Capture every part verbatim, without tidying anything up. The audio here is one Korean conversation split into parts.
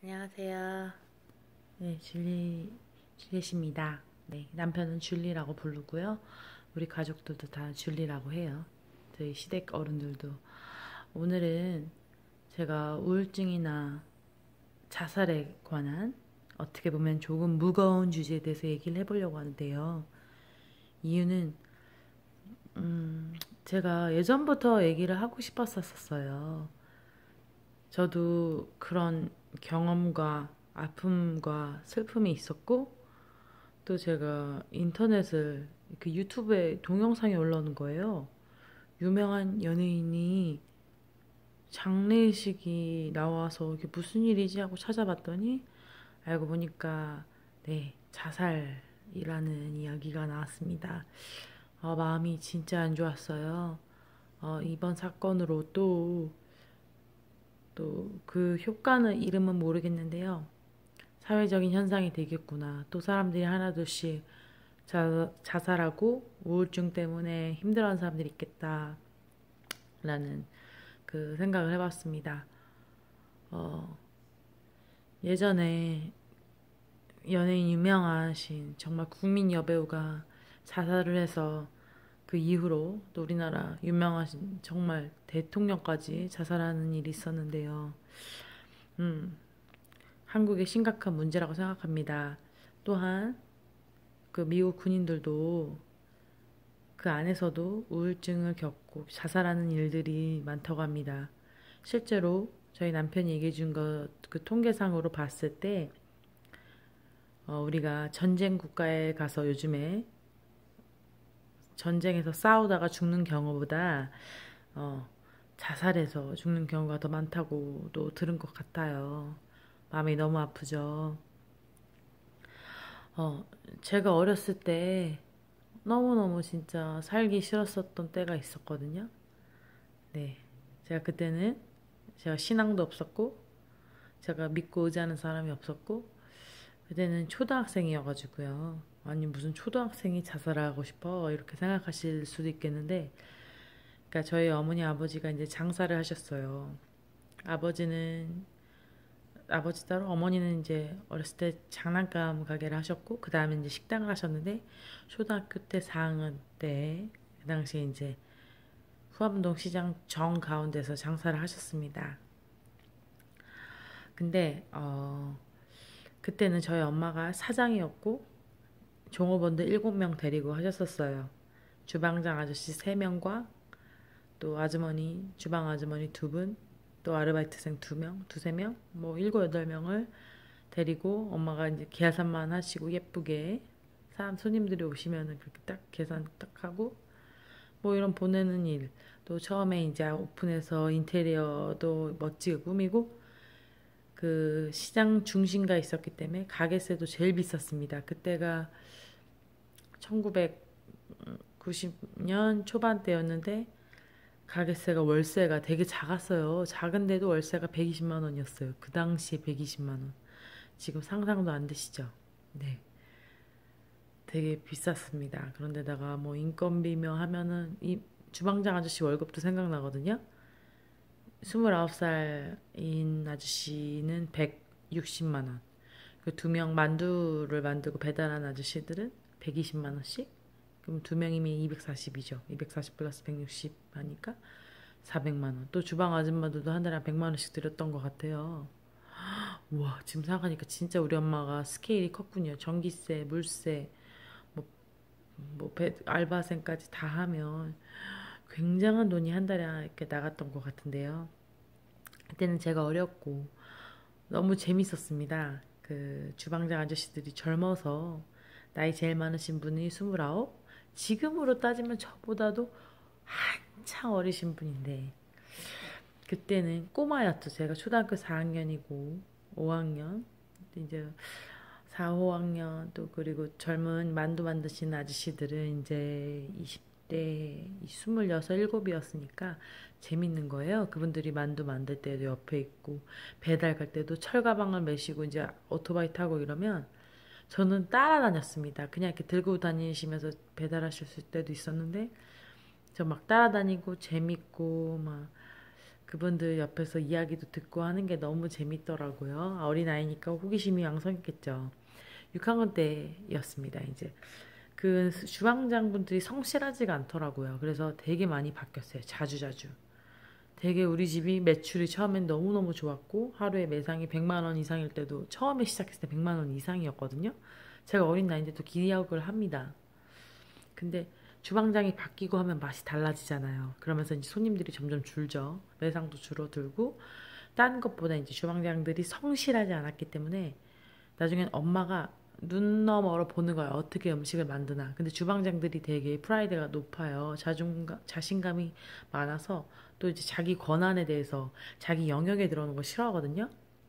안녕하세요. 네, 줄리, 줄리십니다. 네, 남편은 줄리라고 부르고요. 우리 가족들도 다 줄리라고 해요. 저희 시댁 어른들도. 오늘은 제가 우울증이나 자살에 관한 어떻게 보면 조금 무거운 주제에 대해서 얘기를 해보려고 하는데요. 이유는, 음, 제가 예전부터 얘기를 하고 싶었었어요. 저도 그런 경험과 아픔과 슬픔이 있었고, 또 제가 인터넷을 그 유튜브에 동영상이 올라오는 거예요. 유명한 연예인이 장례식이 나와서 이게 무슨 일이지 하고 찾아봤더니 알고 보니까 네, 자살이라는 이야기가 나왔습니다. 어, 마음이 진짜 안 좋았어요. 어, 이번 사건으로 또 또 그 효과는 이름은 모르겠는데요. 사회적인 현상이 되겠구나. 또 사람들이 하나둘씩 자, 자살하고 우울증 때문에 힘들어하는 사람들이 있겠다라는 그 생각을 해봤습니다. 어, 예전에 연예인 유명하신 정말 국민 여배우가 자살을 해서 그 이후로 또 우리나라 유명하신 정말 대통령까지 자살하는 일이 있었는데요. 음, 한국의 심각한 문제라고 생각합니다. 또한 그 미국 군인들도 그 안에서도 우울증을 겪고 자살하는 일들이 많다고 합니다. 실제로 저희 남편이 얘기해 준 것, 그 통계상으로 봤을 때, 어, 우리가 전쟁 국가에 가서 요즘에 전쟁에서 싸우다가 죽는 경우보다, 어, 자살해서 죽는 경우가 더 많다고도 들은 것 같아요. 마음이 너무 아프죠. 어, 제가 어렸을 때 너무너무 진짜 살기 싫었었던 때가 있었거든요. 네. 제가 그때는 제가 신앙도 없었고, 제가 믿고 의지하는 사람이 없었고, 그때는 초등학생이어가지고요. 아니, 무슨 초등학생이 자살하고 싶어? 이렇게 생각하실 수도 있겠는데, 그러니까 저희 어머니 아버지가 이제 장사를 하셨어요. 아버지는, 아버지 따로 어머니는 이제 어렸을 때 장난감 가게를 하셨고, 그 다음에 이제 식당을 하셨는데, 초등학교 때 사 학년 때, 그 당시에 이제 후암동 시장 정 가운데서 장사를 하셨습니다. 근데 어 그때는 저희 엄마가 사장이었고 종업원들 일곱 명 데리고 하셨었어요. 주방장 아저씨 세 명과 또 아주머니, 주방 아주머니 두 분, 또 아르바이트생 두 명, 두세 명, 뭐 일곱 여덟 명을 데리고 엄마가 이제 계산만 하시고 예쁘게 사람 손님들이 오시면은 그렇게 딱 계산 딱 하고 뭐 이런 보내는 일. 또 처음에 이제 오픈해서 인테리어도 멋지게 꾸미고 그 시장 중심가에 있었기 때문에 가게세도 제일 비쌌습니다. 그때가 천구백구십 년 초반대였는데 가게세가 월세가 되게 작았어요. 작은데도 월세가 백이십만 원이었어요. 그 당시에 백이십만 원. 지금 상상도 안 되시죠? 네. 되게 비쌌습니다. 그런데다가 뭐 인건비며 하면은 이 주방장 아저씨 월급도 생각나거든요. 스물아홉 살인 아저씨는 백육십만 원. 그 두 명 만두를 만들고 배달한 아저씨들은 백이십만 원씩? 그럼 두 명이면 이백사십이죠. 이백사십 플러스 백육십 하니까 사백만 원. 또 주방 아줌마들도 한 달에 한 백만 원씩 드렸던 것 같아요. 우와, 지금 생각하니까 진짜 우리 엄마가 스케일이 컸군요. 전기세, 물세, 뭐, 뭐, 배- 알바생까지 다 하면 굉장한 돈이 한 달에 이렇게 나갔던 것 같은데요. 그때는 제가 어렸고 너무 재밌었습니다. 그 주방장 아저씨들이 젊어서 나이 제일 많으신 분이 스물아홉, 지금으로 따지면 저보다도 한창 어리신 분인데 그때는 꼬마였죠. 제가 초등학교 사 학년이고 오 학년 이제 사, 오 학년 또 그리고 젊은 만두 만드시는 아저씨들은 이제 이십 대 스물여섯, 일곱이었으니까 재밌는 거예요. 그분들이 만두 만들 때도 옆에 있고 배달 갈 때도 철가방을 메시고 이제 오토바이 타고 이러면 저는 따라다녔습니다. 그냥 이렇게 들고 다니시면서 배달하실 때도 있었는데 저 막 따라다니고 재밌고 막 그분들 옆에서 이야기도 듣고 하는 게 너무 재밌더라고요. 어린아이니까 호기심이 왕성했겠죠. 육 학년 때였습니다. 이제 그 주방장분들이 성실하지가 않더라고요. 그래서 되게 많이 바뀌었어요. 자주자주. 되게 우리 집이 매출이 처음엔 너무너무 좋았고 하루에 매상이 백만 원 이상일 때도 처음에 시작했을 때 백만 원 이상이었거든요. 제가 어린 나이인데도 기억을 합니다. 근데 주방장이 바뀌고 하면 맛이 달라지잖아요. 그러면서 이제 손님들이 점점 줄죠. 매상도 줄어들고 딴 것보다 이제 주방장들이 성실하지 않았기 때문에 나중엔 엄마가 눈 너머로 보는 거야. 어떻게 음식을 만드나. 근데 주방장들이 되게 프라이드가 높아요. 자존감, 자신감이 많아서 또 이제 자기 권한에 대해서 자기 영역에 들어오는 거 싫어하거든요.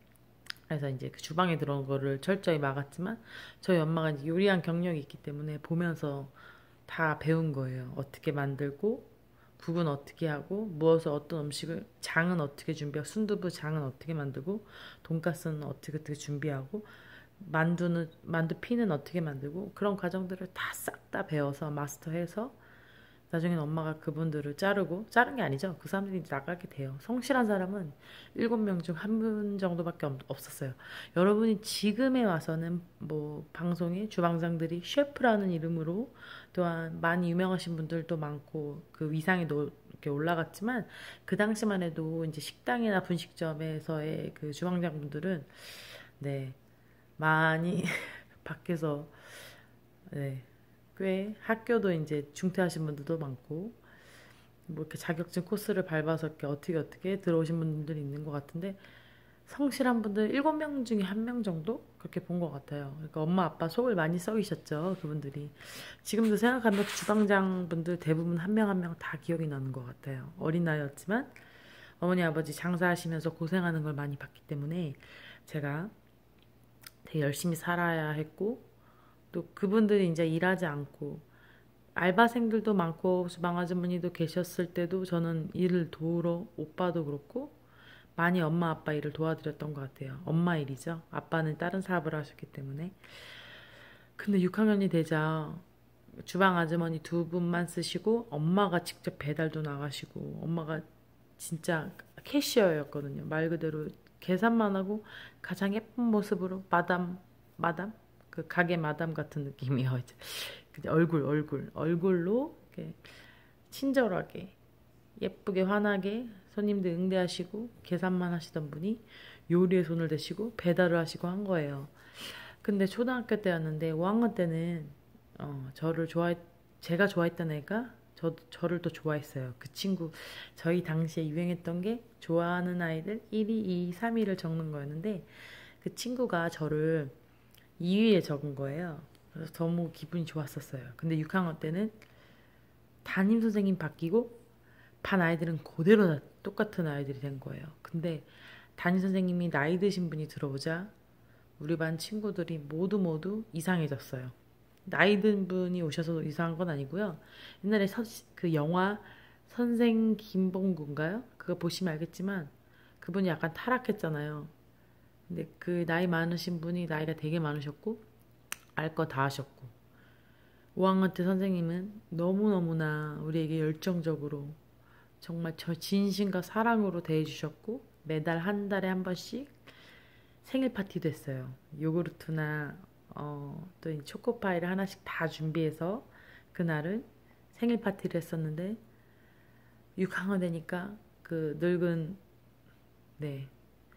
그래서 이제 그 주방에 들어온 거를 철저히 막았지만 저희 엄마가 이제 요리한 경력이 있기 때문에 보면서 다 배운 거예요. 어떻게 만들고 국은 어떻게 하고 무엇을 어떤 음식을 장은 어떻게 준비하고 순두부 장은 어떻게 만들고 돈가스는 어떻게 어떻게 준비하고 만두는 만두 피는 어떻게 만들고 그런 과정들을 다 싹 다 배워서 마스터해서 나중엔 엄마가 그분들을 자르고 자른 게 아니죠. 그 사람들이 나가게 돼요. 성실한 사람은 일곱 명 중 한 분 정도밖에 없- 없었어요. 여러분이 지금에 와서는 뭐 방송에 주방장들이 셰프라는 이름으로 또한 많이 유명하신 분들도 많고 그 위상에도 이렇게 올라갔지만 그 당시만 해도 이제 식당이나 분식점에서의 그 주방장분들은 네 많이 밖에서 네 꽤 학교도 이제 중퇴하신 분들도 많고 뭐 이렇게 자격증 코스를 밟아서 이렇게 어떻게 어떻게 들어오신 분들이 있는 것 같은데 성실한 분들 일곱 명 중에 한 명 정도 그렇게 본 것 같아요. 그러니까 엄마 아빠 속을 많이 썩이셨죠 그분들이. 지금도 생각하면 주방장 분들 대부분 한 명 한 명 다 기억이 나는 것 같아요. 어린 나이였지만 어머니 아버지 장사하시면서 고생하는 걸 많이 봤기 때문에 제가 되게 열심히 살아야 했고 또 그분들이 이제 일하지 않고 알바생들도 많고 주방 아주머니도 계셨을 때도 저는 일을 도우러 오빠도 그렇고 많이 엄마 아빠 일을 도와드렸던 것 같아요. 엄마 일이죠. 아빠는 다른 사업을 하셨기 때문에. 근데 육 학년이 되자 주방 아주머니 두 분만 쓰시고 엄마가 직접 배달도 나가시고 엄마가 진짜 캐시어였거든요. 말 그대로 계산만 하고 가장 예쁜 모습으로 마담 마담 그 가게 마담 같은 느낌이에요. 이제 근데 얼굴 얼굴 얼굴로 이렇게 친절하게 예쁘게 환하게 손님들 응대하시고 계산만 하시던 분이 요리에 손을 대시고 배달을 하시고 한 거예요. 근데 초등학교 때였는데 오 학년 때는 어, 저를 좋아했 제가 좋아했던 애가 저, 저를 또 좋아했어요. 그 친구 저희 당시에 유행했던 게 좋아하는 아이들 일 위, 이 위, 삼 위를 적는 거였는데 그 친구가 저를 이 위에 적은 거예요. 그래서 너무 기분이 좋았었어요. 근데 육 학년 때는 담임 선생님 바뀌고 반 아이들은 그대로 다 똑같은 아이들이 된 거예요. 근데 담임 선생님이 나이 드신 분이 들어오자 우리 반 친구들이 모두 모두 이상해졌어요. 나이 든 분이 오셔서 이상한 건 아니고요. 옛날에 서, 그 영화 선생 김봉구인가요? 그거 보시면 알겠지만 그분이 약간 타락했잖아요. 근데 그 나이 많으신 분이 나이가 되게 많으셨고 알 거 다 하셨고 오 학년 때 선생님은 너무너무나 우리에게 열정적으로 정말 저 진심과 사랑으로 대해주셨고 매달 한 달에 한 번씩 생일 파티도 했어요. 요구르트나 어, 또 초코파이를 하나씩 다 준비해서 그날은 생일 파티를 했었는데 육 학년 되니까 그 늙은 네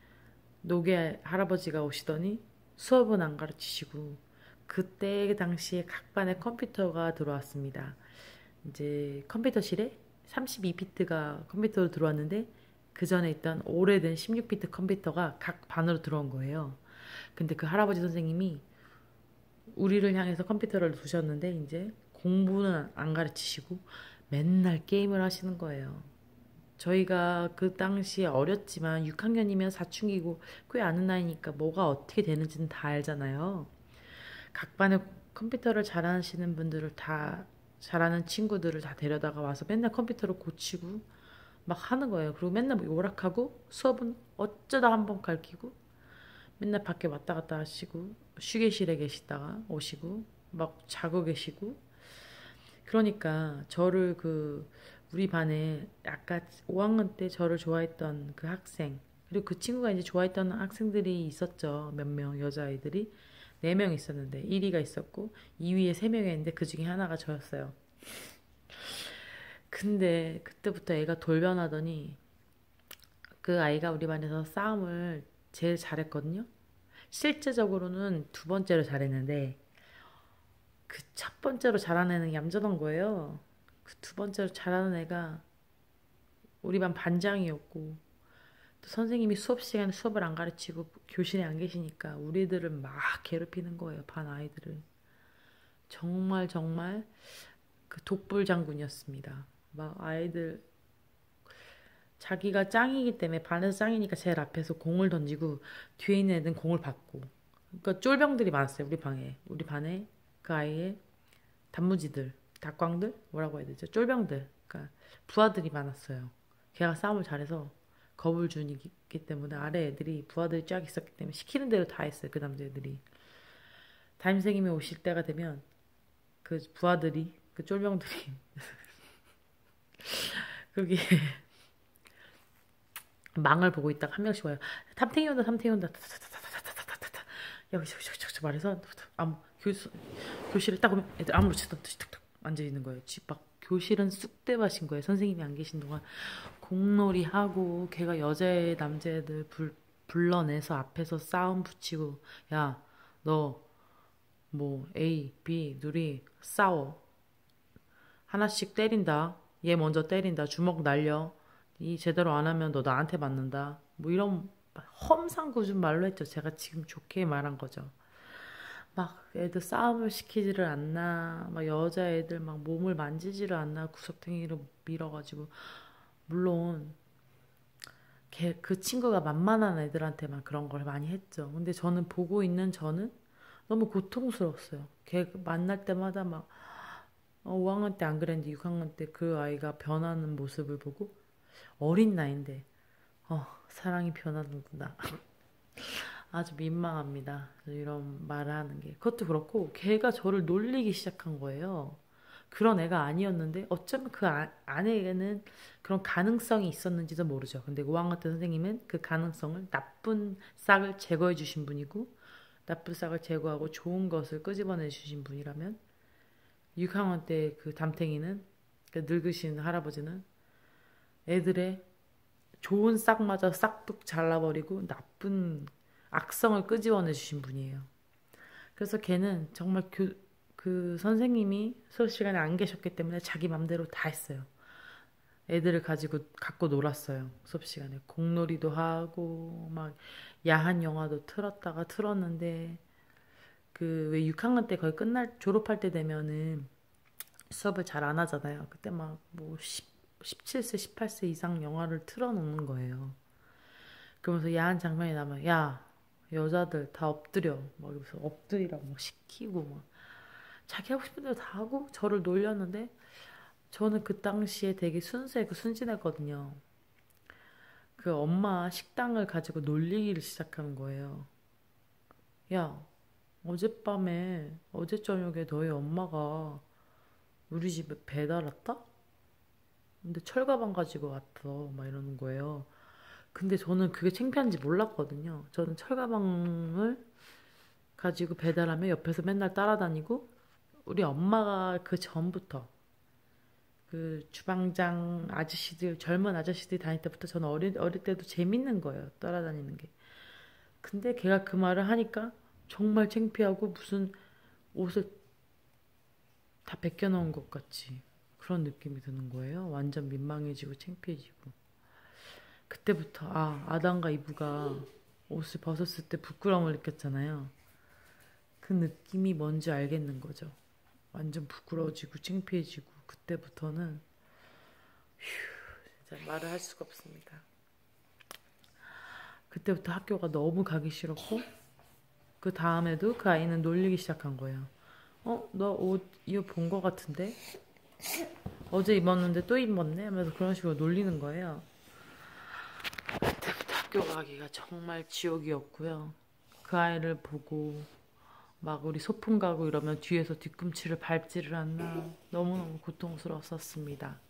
노계 할아버지가 오시더니 수업은 안 가르치시고 그때 그 당시에 각 반에 컴퓨터가 들어왔습니다. 이제 컴퓨터실에 삼십이 비트가 컴퓨터로 들어왔는데 그 전에 있던 오래된 십육 비트 컴퓨터가 각 반으로 들어온 거예요. 근데 그 할아버지 선생님이 우리를 향해서 컴퓨터를 두셨는데 이제 공부는 안 가르치시고 맨날 게임을 하시는 거예요. 저희가 그 당시에 어렸지만 육 학년이면 사춘기고 꽤 아는 나이니까 뭐가 어떻게 되는지는 다 알잖아요. 각 반에 컴퓨터를 잘하시는 분들을 다 잘하는 친구들을 다 데려다가 와서 맨날 컴퓨터를 고치고 막 하는 거예요. 그리고 맨날 뭐 오락하고 수업은 어쩌다 한 번 가르치고 맨날 밖에 왔다 갔다 하시고 휴게실에 계시다가 오시고 막 자고 계시고 그러니까 저를 그 우리 반에 아까 오 학년 때 저를 좋아했던 그 학생, 그리고 그 친구가 이제 좋아했던 학생들이 있었죠. 몇 명, 여자아이들이. 네 명 있었는데, 일 위가 있었고, 이 위에 세 명이었는데, 그 중에 하나가 저였어요. 근데 그때부터 애가 돌변하더니, 그 아이가 우리 반에서 싸움을 제일 잘했거든요. 실제적으로는 두 번째로 잘했는데, 그 첫 번째로 잘하는 애는 얌전한 거예요. 그 두 번째로 잘하는 애가 우리 반 반장이었고, 또 선생님이 수업 시간에 수업을 안 가르치고 교실에 안 계시니까 우리들을 막 괴롭히는 거예요. 반 아이들을. 정말 정말 그 독불 장군이었습니다. 막 아이들 자기가 짱이기 때문에 반에서 짱이니까 제일 앞에서 공을 던지고 뒤에 있는 애들은 공을 받고. 그러니까 쫄병들이 많았어요. 우리 방에. 우리 반에 그 아이의 단무지들, 닭광들 뭐라고 해야 되죠? 쫄병들. 그러니까 부하들이 많았어요. 걔가 싸움을 잘해서 겁을 주기 때문에 아래 애들이 부하들이 쫙 있었기 때문에 시키는 대로 다 했어요. 그 남자애들이. 담임선생님이 오실 때가 되면 그 부하들이 그 쫄병들이 거기 망을 보고 있다가 한 명씩 와요. 탐탱이 온다, 탐탱이 온다. 타타타타타타타타타. 여기 저기 저기 저기 말해서 아무 교실 교실에 딱 오면 애들 아무렇지도 않듯이 탁탁 앉아 있는 거예요. 집막 교실은 쑥대밭인 거예요. 선생님이 안 계신 동안 공놀이 하고 걔가 여자애 남자애들 불 불러내서 앞에서 싸움 붙이고 야 너 뭐 A, B 둘이 싸워 하나씩 때린다. 얘 먼저 때린다. 주먹 날려. 이 제대로 안 하면 너 나한테 맞는다. 뭐 이런 험상궂은 말로 했죠. 제가 지금 좋게 말한 거죠. 막 애들 싸움을 시키지를 않나. 막 여자애들 막 몸을 만지지를 않나. 구석탱이로 밀어가지고. 물론 걔, 그 친구가 만만한 애들한테만 그런 걸 많이 했죠. 근데 저는 보고 있는 저는 너무 고통스러웠어요. 걔 만날 때마다 막 어, 오 학년 때 안 그랬는데 육 학년 때 그 아이가 변하는 모습을 보고 어린 나이인데 어, 사랑이 변하는구나. 아주 민망합니다. 이런 말을 하는 게. 그것도 그렇고 걔가 저를 놀리기 시작한 거예요. 그런 애가 아니었는데 어쩌면 그 아, 안에는 그런 가능성이 있었는지도 모르죠. 근데 오 학년 때 선생님은 그 가능성을 나쁜 싹을 제거해 주신 분이고 나쁜 싹을 제거하고 좋은 것을 끄집어내 주신 분이라면 육 학년 때 그 담탱이는 그 늙으신 할아버지는 애들의 좋은 싹마저 싹둑 잘라버리고 나쁜 악성을 끄집어내 주신 분이에요. 그래서 걔는 정말 그, 그 선생님이 수업 시간에 안 계셨기 때문에 자기 맘대로 다 했어요. 애들을 가지고 갖고 놀았어요. 수업 시간에 공놀이도 하고 막 야한 영화도 틀었다가 틀었는데 그 왜 육 학년 때 거의 끝날 졸업할 때 되면은 수업을 잘 안 하잖아요. 그때 막뭐 십칠 세, 십팔 세 이상 영화를 틀어놓는 거예요. 그러면서 야한 장면이 나면 야 여자들 다 엎드려 막 이러면서 엎드리라고 막 시키고 막 자기 하고 싶은 대로 다 하고 저를 놀렸는데 저는 그 당시에 되게 순수하고 순진했거든요. 그 엄마 식당을 가지고 놀리기를 시작하는 거예요. 야 어젯밤에 어제 저녁에 너희 엄마가 우리 집에 배달 왔다? 근데 철가방 가지고 왔어 막 이러는 거예요. 근데 저는 그게 창피한지 몰랐거든요. 저는 철가방을 가지고 배달하면 옆에서 맨날 따라다니고 우리 엄마가 그 전부터 그 주방장 아저씨들 젊은 아저씨들이 다닐 때부터 저는 어릴, 어릴 때도 재밌는 거예요. 따라다니는 게. 근데 걔가 그 말을 하니까 정말 창피하고 무슨 옷을 다 벗겨놓은 것 같이 그런 느낌이 드는 거예요. 완전 민망해지고 창피해지고. 그때부터 아 아담과 이브가 옷을 벗었을 때 부끄러움을 느꼈잖아요. 그 느낌이 뭔지 알겠는 거죠. 완전 부끄러워지고 창피해지고 그때부터는 휴 진짜 말을 할 수가 없습니다. 그때부터 학교가 너무 가기 싫었고 그 다음에도 그 아이는 놀리기 시작한 거예요. 어? 너 옷 이거 본 거 같은데? 어제 입었는데 또 입었네? 하면서 그런 식으로 놀리는 거예요. 그때부터 학교 가기가 정말 지옥이었고요. 그 아이를 보고 막 우리 소풍 가고 이러면 뒤에서 뒤꿈치를 밟지를 않나 너무너무 고통스러웠었습니다.